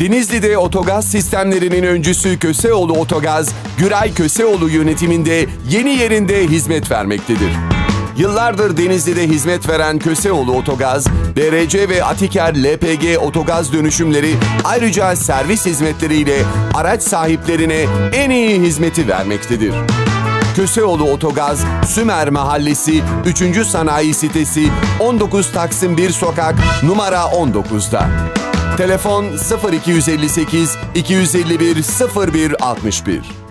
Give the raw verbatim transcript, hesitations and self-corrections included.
Denizli'de otogaz sistemlerinin öncüsü Köseoğlu Otogaz, Güray Köseoğlu yönetiminde yeni yerinde hizmet vermektedir. Yıllardır Denizli'de hizmet veren Köseoğlu Otogaz, B R C ve Atiker L P G otogaz dönüşümleri ayrıca servis hizmetleriyle araç sahiplerine en iyi hizmeti vermektedir. Köseoğlu Otogaz, Sümer Mahallesi, üçüncü Sanayi Sitesi, on dokuz Taksim bir Sokak, numara on dokuz'da. Telefon sıfır iki yüz elli sekiz iki yüz elli bir sıfır bir altmış bir.